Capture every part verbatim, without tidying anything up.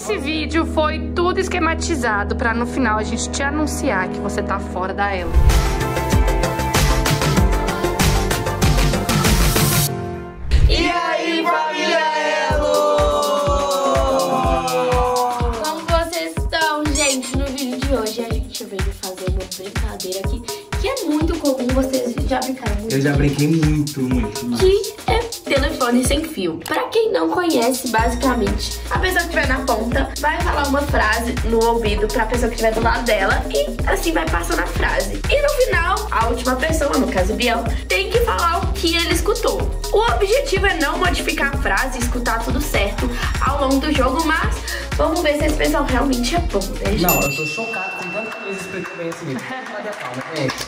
Esse vídeo foi tudo esquematizado pra no final a gente te anunciar que você tá fora da Elo. E aí, família Elo? Como vocês estão, gente? No vídeo de hoje a gente veio fazer uma brincadeira aqui que é muito comum, vocês já brincaram muito. Eu já brinquei muito, muito, muito. Que é telefone sem fio. Pra quem não conhece, basicamente, a pessoa que estiver na ponta vai falar uma frase no ouvido pra pessoa que estiver do lado dela e assim vai passando a frase. E no final, a última pessoa, no caso o Biel, tem que falar o que ele escutou. O objetivo é não modificar a frase e escutar tudo certo ao longo do jogo, mas vamos ver se esse pessoal realmente é bom, né, gente? Não, eu tô chocado com tanto que Luiz explicou bem esse vídeo. Cadê a palma, gente?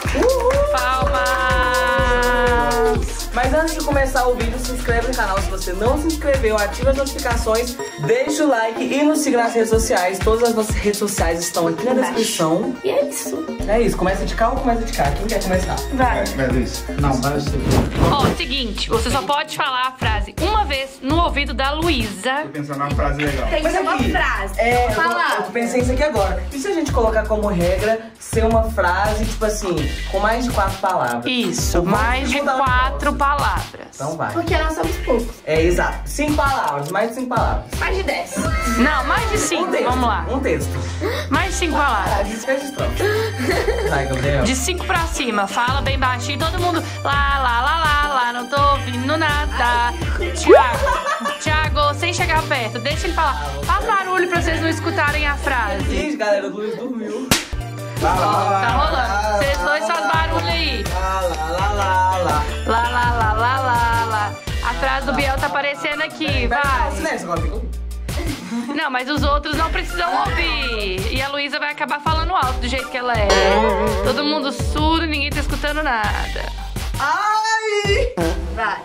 Palmas! Mas antes de começar o vídeo, se inscreve no canal se você não se inscreveu, ativa as notificações, deixa o like e nos siga nas redes sociais. Todas as nossas redes sociais estão aqui na descrição. E é isso. É isso, começa de cá ou começa de cá? Quem quer começar? Vai. Vai, Luiz. Não, vai você. Ó, seguinte, você só pode falar a frase uma vez no ouvido da Luísa. Tô pensando numa frase legal. Tem que Mas ser uma aqui, frase. É, eu, Fala. eu pensei isso aqui agora. E se a gente colocar como regra ser uma frase, tipo assim, com mais de quatro palavras? Isso, mais de quatro palavras. Então vai. Porque nós somos poucos. É, exato. Cinco palavras, mais de cinco palavras. Mais de dez. Não, mais de Um cinco, texto, vamos lá. um texto. Mais de cinco palavras. Desfecha os trocos. Vai, Gabriel. De cinco pra cima, fala bem baixinho, todo mundo lá, lá, lá, lá, lá, não tô ouvindo nada. Thiago, Thiago, sem chegar perto, deixa ele falar. Faz barulho pra vocês não escutarem a frase. Ih, galera, o Luiz dormiu. Lá, lá, lá, Tá lá. rolando. Vocês dois fazem barulho aí. Lá, lá, lá, lá, lá. Lá, lá, lá, lá, lá, lá. A frase do Biel tá aparecendo aqui, vai. Silêncio, agora fica. Não, mas os outros não precisam ouvir. E a Luísa vai acabar falando alto do jeito que ela é. Todo mundo surdo, ninguém tá escutando nada. Ai! Vai.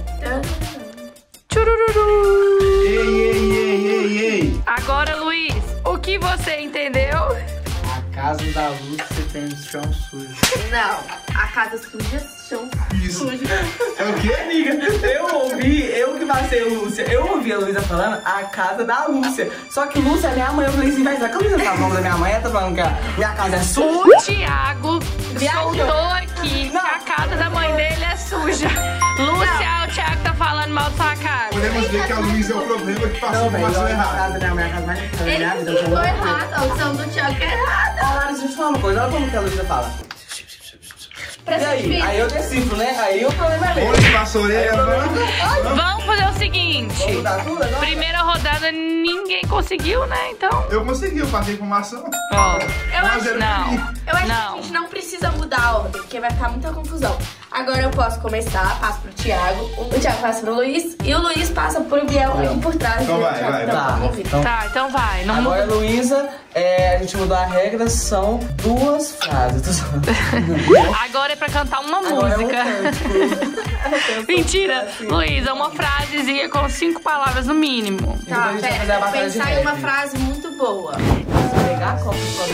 Tchurururu. Ei, ei, ei, ei, ei. Agora, Luiz, o que você entendeu? A casa da Lúcia tem o chão sujo. Não. A casa suja, chão Isso. sujo. É o quê? Amiga, eu ouvi, eu que passei a Lúcia, eu ouvi a Luísa falando a casa da Lúcia. Só que Lúcia é minha mãe, eu falei assim, vai, será que a Luísa tá falando da minha mãe? Ela tá falando que a minha casa é suja? O Thiago Viajou. soltou aqui Não. que a casa da mãe dele é suja. Lúcia, o Thiago tá falando mal da sua casa. Podemos ver que a Luísa é o problema que passou Não, a velho, informação a errada. casa da minha mãe é a casa mais linda da Ele minha vida. explicou errado. A opção do Thiago é errada. Ó, Larissa, deixa eu te falar uma coisa, olha como que a Luísa fala. E aí? Aí eu decifro, né? Aí o problema é meu. Onde passou a orelha, mano? Vamos fazer o seguinte. Vamos mudar tudo agora? Primeira rodada ninguém conseguiu, né? Então. Eu consegui, eu passei a informação. Ó. Eu Um a acho, zero Não. pra mim. eu acho que a Não. gente não precisa mudar a ordem, porque vai ficar muita confusão. Agora eu posso começar, passo pro Thiago, o Thiago passa pro Luiz e o Luiz passa pro Biel aqui por trás. Então do vai, Thiago. vai, Então, vai. vamos ver. Então, Tá, então vai. Não agora, muda. Luísa, é, a gente mudou a regra, são duas frases. Tô só- Agora é pra cantar uma Agora é um música. cântico. Mentira. Assim. Luísa, uma frasezinha com cinco palavras no mínimo. Então a Tá, gente vai pera, fazer a vou batalha de pensar em uma rap. frase muito boa. Se pegar a copa do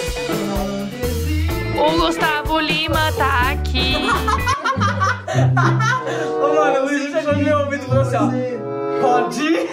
O Gustavo Lima tá aqui. Ô, mano, o Luiz chegou no meu ouvido e falou assim, ó. Pode ir?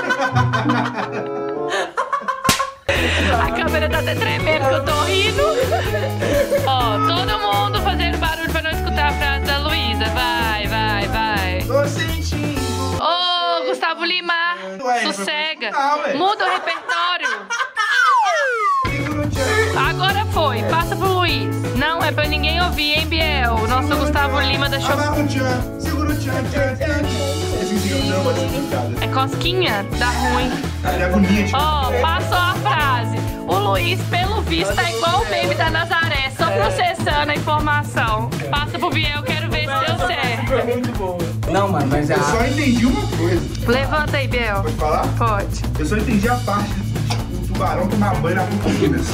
A câmera tá até tremendo que eu tô rindo. Ó, todo mundo fazendo barulho pra não escutar a frase da Luísa. Vai, vai, vai. Tô sentindo. Ô, Gustavo Lima, Ué, sossega. foi pro final, ué. Muda o repertório. Segura o tchan. Agora foi, passa pro Luiz. Não é pra ninguém ouvir, hein, Biel? O nosso Gustavo Lima deixou... Amarra o tchan. Segura o tchan, tchan, tchan. Esse segura o tchan pode ser complicado. É cosquinha? Dá ruim. É agonia, tipo. Ó, passou a frase. O Luiz, pelo visto, é igual o meme da Nazaré, só processando a informação. Passa pro Biel, quero ver se deu certo. Foi muito boa. Não, mano, mas Eu só a... entendi uma coisa. Levanta aí, Biel. Pode falar? Pode. Eu só entendi a parte do tubarão tomar banho na Pupinas.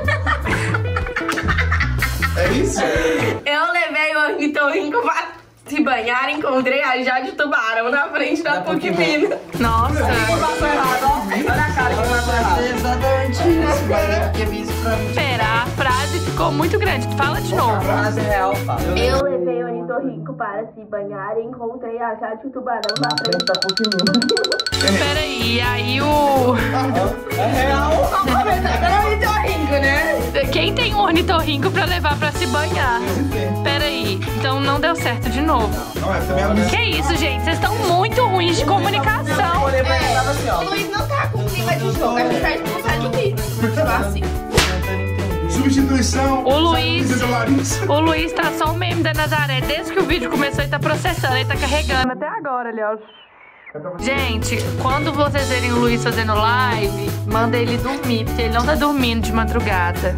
É isso? Eu levei o ornitorrinco pra se banhar e encontrei a Jade Tubarão na frente da Da PUC PUC Minas. Nossa. Passou errado, ó. Olha a cara que passou errado. Exatamente isso, mas porque vi isso pra mim. Pera, a frase ficou muito grande. Fala de A novo. frase real, fala. Eu levei o ornitorrinco para se banhar e encontrei a Jade Tubarão na Na frente. frente da PUC Minas. Peraí, e aí o... É real. Era o ornitorrinco, né? Quem tem um ornitorrinco pra levar pra se banhar? Peraí, então não deu certo de novo. Não, essa é a minha Que isso, gente? Vocês estão muito ruins de comunicação. Olhei pra ele, tava assim, ó. O Luiz não tá com clima de jogo, a gente vai expulsar de mim. Tipo assim. substituição. O Luiz, Sabe, Larissa? o Luiz tá só o meme da Nazaré. Desde que o vídeo começou, ele tá processando, ele tá carregando até agora, ali, ó. Gente, quando vocês verem o Luiz fazendo live, manda ele dormir, porque ele não tá dormindo de madrugada.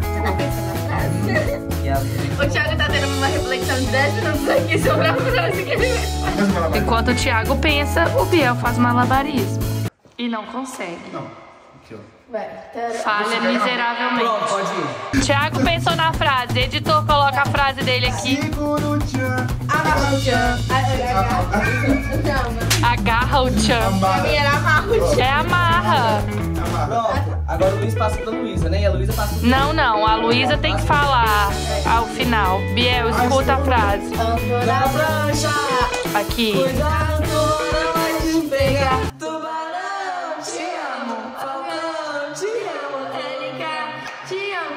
O Thiago tá tendo uma reflexão de dez minutos aqui sobre a frase que ele vai. Enquanto o Thiago pensa, o Biel faz malabarismo. E não consegue. Não. Aqui, ó. Vai. Falha Pronto, miseravelmente. pode ir. Thiago pensou na frase. Editor, coloca a frase dele aqui. Segura o tchan. Amarra o Tchan. Não, Agarra o tchan. pra mim era amarra o Tchan. É amarra. Pronto. Agora o Luiz passa pra Luísa, né? E a Luísa passa pra... Não, não. A Luísa tem que falar ao final. Biel, escuta a frase. Ando na prancha. Aqui. Cuidado, não vai te pegar. Tubarão, te amo. Falcão, te amo. Érica, te amo.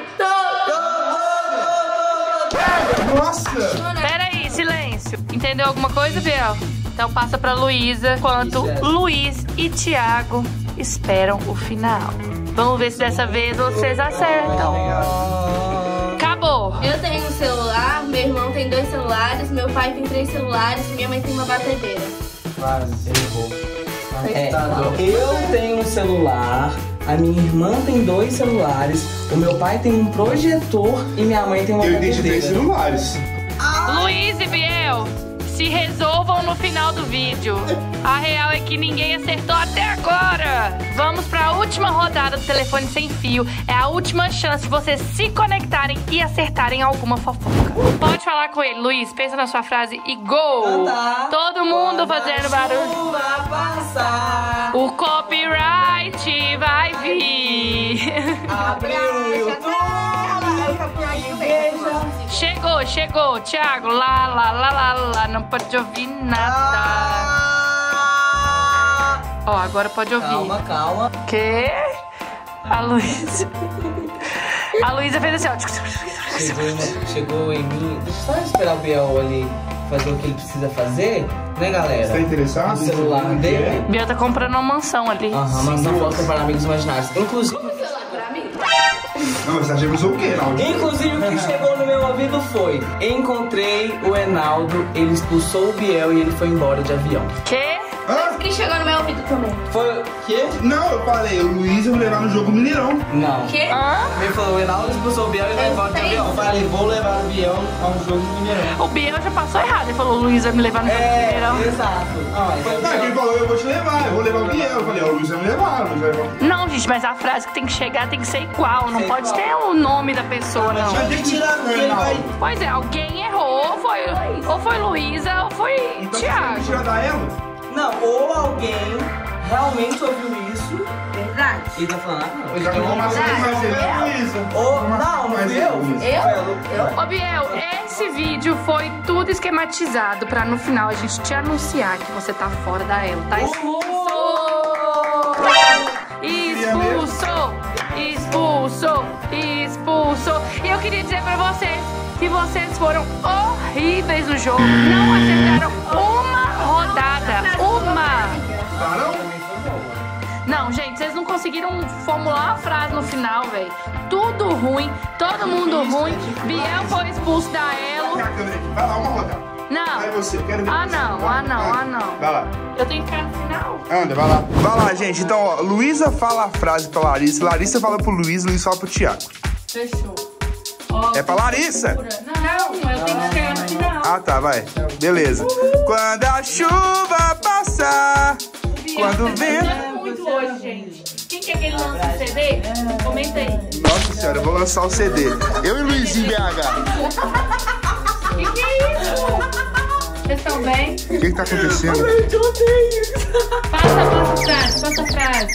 Nossa! Peraí, silêncio. Entendeu alguma coisa, Biel? Então passa pra Luísa, enquanto Luiz e Thiago esperam o final. Vamos ver se dessa vez vocês acertam. Acabou. Eu tenho um celular, meu irmão tem dois celulares, meu pai tem três celulares, minha mãe tem uma batedeira. Quase, errou. É, eu tenho um celular, a minha irmã tem dois celulares, o meu pai tem um projetor e minha mãe tem uma Eu identifiquei batedeira. celulares. Luiz e Biel, se resolvam no final do vídeo. A real é que ninguém acertou até agora. Vamos pra última rodada do telefone sem fio. É a última chance de vocês se conectarem e acertarem alguma fofoca. Pode falar com ele, Luiz. Pensa na sua frase e gol. Cantar. Todo mundo Quando fazendo a barulho. chuva passar, O copyright vai vir. abriu o YouTube. Chegou, chegou, Thiago. Lá, lá, lá, lá, lá. Não pode ouvir nada. Ah, Ó, agora pode ouvir. calma, calma. Que? A Luísa. A Luísa fez assim, ó. Chegou em, chegou em mim. Deixa eu só esperar o Biel ali fazer o que ele precisa fazer, né, galera? Você tá interessado? O celular dele. Biel tá comprando uma mansão ali. Aham, mas não foto para amigos imaginários. Inclusive, Não, você acha que eu sou o quê, não? inclusive o que chegou no meu ouvido foi: encontrei o Enaldo, ele expulsou o Biel e ele foi embora de avião. Que? Hã? Que chegou no meu ouvido também. Foi. Quê? Não, eu falei, o Luiz eu vou levar no jogo Mineirão. Não. Que? Hã? Ele falou: o Enaldo expulsou o Biel e vai embora de avião. Eu falei: vou levar o Biel a um jogo no Mineirão. O Biel já passou errado. Ele falou, Luiz vai me levar no É, Mineirão. exato. Ah, mas Não, quem falou, eu vou te levar, eu vou levar o Biel. Eu falei, ó, o Luiz vai me levar, o Luiz vai levar. Não, gente, mas a frase que tem que chegar tem que ser igual. Não Ser pode igual. ter o nome da pessoa, não. Mas tem que tirar porque ele vai- Pois é, alguém errou. Ou foi, ou foi Luísa ou foi Então você tem que Thiago. tirar da ela? Não, ou alguém realmente ouviu isso Verdade. e tá falando, ah, não. Já não mais fazer a Luísa. Ou, não, não Mas fui é eu. Luísa. Eu? Foi a Lu- Ô, Biel, esse vídeo foi tudo esquematizado pra no final a gente te anunciar que você tá fora da ela, tá? Expulsou! Expulsou! Expulsou! E eu queria dizer pra vocês que vocês foram horríveis no jogo. Não acertaram uma rodada. Uma! Parou? Não, gente, vocês não conseguiram formular uma frase no final, velho. Tudo ruim, todo mundo ruim. Biel foi expulso da Elo. Tem a câmera aqui, vai lá, uma rodada. Não. Vai você, eu quero ver Ah, você. não, Vai, ah, não, vai. ah, não. Vai lá. Eu tenho que ficar no final. Anda, vai lá. Vai lá, gente. Então, ó, Luísa fala a frase pra Larissa, Larissa fala pro Luiz, Luiz fala pro Thiago. Fechou. É pra Larissa? Não, eu tenho que chegar no final. Ah, tá, vai. Beleza. Quando a chuva passar, quando vem... Tá muito hoje, gente. Quem quer que ele lance o C D? Comenta aí. Nossa senhora, eu vou lançar o C D. Eu e Luizinho B H. Que que é isso? Vocês estão bem? O que que tá acontecendo? Passa, passa a frase, passa a frase.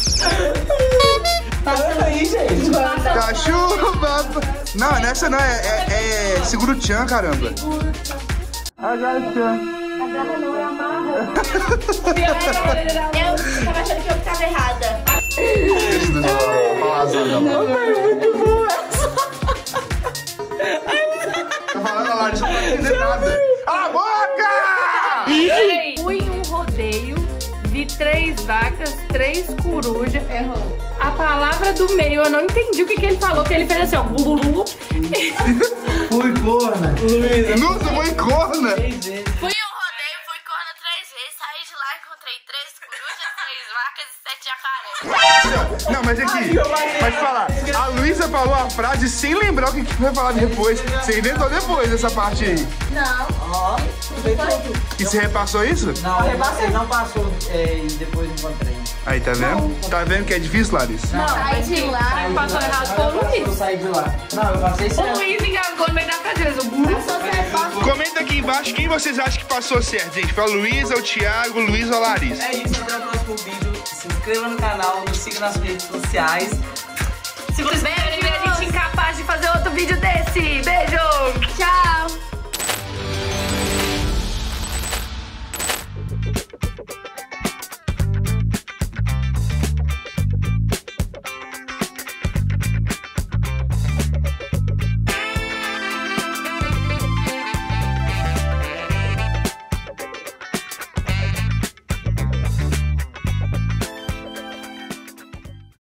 Passa aí, gente. Passa Da chuva... Não, nessa não, é, é, é... Segura o tchan, caramba. Agarra não é amarra. Eu tava achando que eu ficava errada. Deixa eu falar azar, não. Muito boa. Tá falando a Larissa, não tá entendendo nada. Cala a boca! Fui em um rodeio, vi três vacas, três corujas. Errou. A palavra do meio, eu não entendi o que, que ele falou, que ele fez assim, ó. Bululu. Fui corna. Luísa. Nossa, foi corna. Três vezes. Fui em um rodeio, fui corna três vezes, saí de lá, encontrei três corujas, três vacas e sete jacarés. Não, mas aqui, pode falar. A Luísa falou a frase sem lembrar o que que foi falar depois. Você inventou depois essa parte aí. Não. Ó, E você repassou isso? Não, ele ele não passou é, e depois encontrei. Aí, tá vendo? Tá vendo que é difícil, Larissa? Não, saí de lá. Quem passou errado foi o Eu Luiz. saí de lá. Não, eu passei O certo. Luiz engasgou no meio da frase. O burro. Passou certo. Comenta aqui embaixo quem vocês acham que passou certo, gente. Foi a Luísa, o Thiago, o Luiz ou a Larissa? é isso, até o próximo vídeo. Se inscreva no canal, nos siga nas redes sociais. Se vocês verem a gente incapaz de fazer outro vídeo dele.